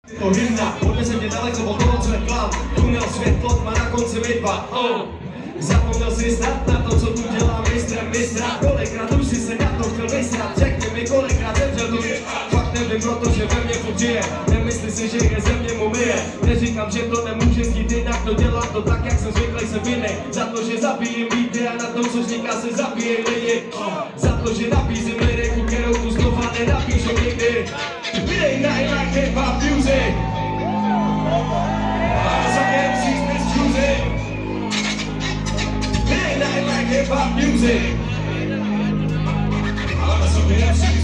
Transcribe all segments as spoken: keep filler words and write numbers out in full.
To hymna, odnese mě daleko od toho, co je plán. Tunel světlo, tma na konci vidba. Oh. Zapomněl jsi snad na to, co tu dělá mistrem mistra. Kolikrát už si se na to chtěl vysrat. Řekni mi, kolikrát zemřel tu. Fakt nevím, protože ve mně furt žije. Nemyslí si, že je země mu myje. Neříkám, že to nemůže znít jinak. To dělám to tak, jak jsem zvyklý, jsem vinný. Za to, že zabijím beaty a na tom, co vzniká, se zabije lidi. Za to, že nabízím lyriku, kterou tu znova nenapíšou nikdy. It ain't nothing like hip-hop music. Some M Cs misuse it. It ain't nothing like hip-hop music. Ale some M Cs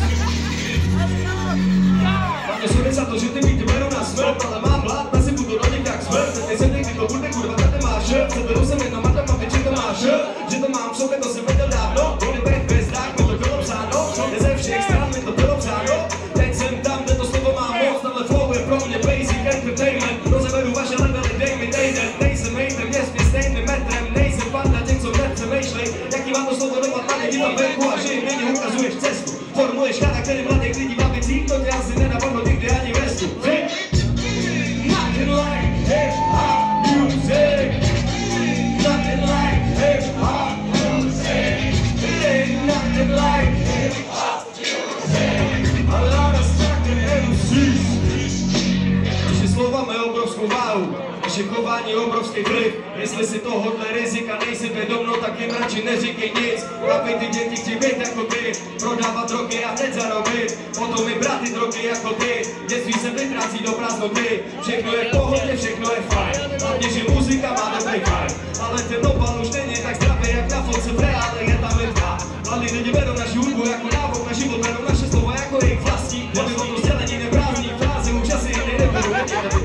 Hlavně sorry za to, že ty beaty berou na smrt, ale mám hlad, nasypu to do nich jak smrt. Nejsem někdy to bude, kurva, tady máš šrt. Seberu jsem jenom madam a větši to máš šrt. Že to mám v sobě, to jsem věděl dávno. Kvůli být v hvězdách, mi to bylo psáno. Ne ze všech stran mi to bylo psáno. Teď jsem tam, kde to slovo mám moc. Tenhle flow je pro mě basic entertainment. Rozeberu vaše levely, dej mi dejden. Nejsem hejtem, měst mě stejným metrem. Nejsem fan na těch, co nepřemýšlej. Jaký má to slovo dopad na lidi tam venku a že jim nyní ukazuješ cestu. Formuješ charaktery mladých lidí v ambicích, to tě asi nenapadlo nikdy ani vestu. Nothing like hip-hop music. Nothing like hip-hop music. It ain't nothing like hip-hop music. A lot of sucking M Cs. Naše slova mají obrovskou váhu. Naše chování obrovský vliv. Jestli si tohohle rizika nejsi vědom, no tak jim radši neříkej nic. Aby ty děti chtějí být jako ty. Prodávat drogy a hned zarobit. Potom i brát ty drogy jako ty. Dětství se vytrácí do prázdnoty. Všechno je v pohodě, všechno je fajn. Hlavně, že muzika má dobrý vibe. Ale ten opal už není tak zdravý, jak na fotce v reále je tam lidma. Mladí lidi berou naši hudbu jako návod na život, berou naše slova jako jejich vlastní. Kdyby o to sdělení neprávní fráze, už asi jiný neberu.